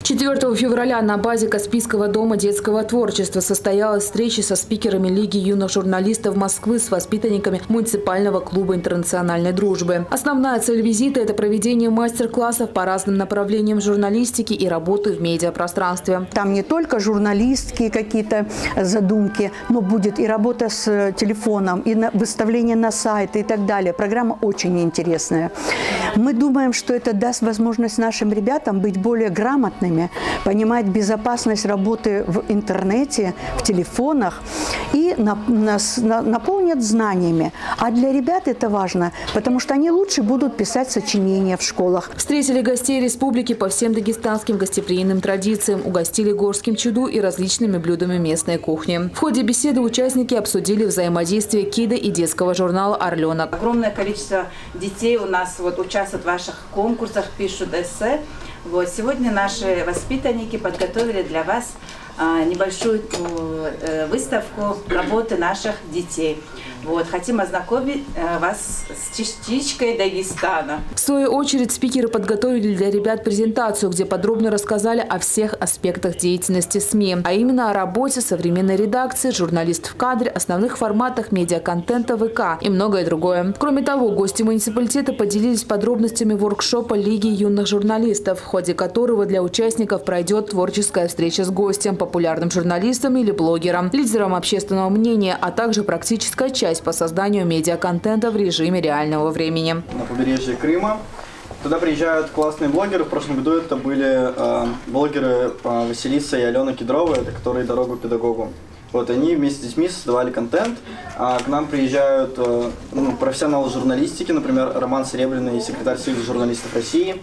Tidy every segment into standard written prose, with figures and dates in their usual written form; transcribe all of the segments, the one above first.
4 февраля на базе Каспийского дома детского творчества состоялась встреча со спикерами Лиги юных журналистов Москвы с воспитанниками муниципального клуба интернациональной дружбы. Основная цель визита – это проведение мастер-классов по разным направлениям журналистики и работы в медиапространстве. Там не только журналистские какие-то задумки, но будет и работа с телефоном, и выставление на сайты и так далее. Программа очень интересная. Мы думаем, что это даст возможность нашим ребятам быть более грамотными, понимать безопасность работы в интернете, в телефонах и наполнят знаниями. А для ребят это важно, потому что они лучше будут писать сочинения в школах. Встретили гостей республики по всем дагестанским гостеприимным традициям, угостили горским чуду и различными блюдами местной кухни. В ходе беседы участники обсудили взаимодействие КИДа и детского журнала «Орленок». Огромное количество детей у нас участвуют в ваших конкурсах, пишут эссе. Сегодня наши воспитанники подготовили для вас небольшую выставку работы наших детей. Хотим ознакомить вас с частичкой Дагестана. В свою очередь спикеры подготовили для ребят презентацию, где подробно рассказали о всех аспектах деятельности СМИ, а именно о работе современной редакции, журналист в кадре, основных форматах медиаконтента ВК и многое другое. Кроме того, гости муниципалитета поделились подробностями воркшопа Лиги юных журналистов, в ходе которого для участников пройдет творческая встреча с гостем, популярным журналистом или блогером, лидером общественного мнения, а также практическая часть по созданию медиаконтента в режиме реального времени. На побережье Крыма. Туда приезжают классные блогеры. В прошлом году это были блогеры Василиса и Алена Кедрова, которые «Дорогу педагогу». Они вместе с детьми создавали контент. К нам приезжают профессионалы журналистики, например, Роман Серебряный, секретарь Союза журналистов России.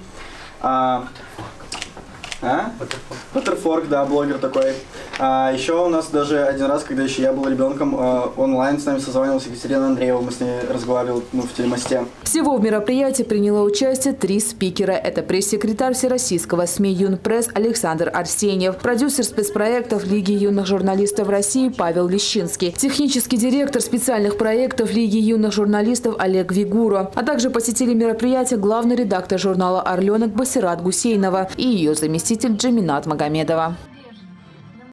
Петерфорк, да, блогер такой. Еще у нас даже один раз, когда еще я был ребенком, онлайн с нами созванивалась Екатерина Андреева, мы с ней разговаривали в телемосте. Всего в мероприятии приняло участие 3 спикера. Это пресс-секретарь Всероссийского СМИ «Юнпресс» Александр Арсеньев, продюсер спецпроектов Лиги юных журналистов России Павел Лещинский, технический директор специальных проектов Лиги юных журналистов Олег Вигуро, а также посетили мероприятие главный редактор журнала «Орленок» Басират Гусейнова и ее заместитель Джаминат Магомедова.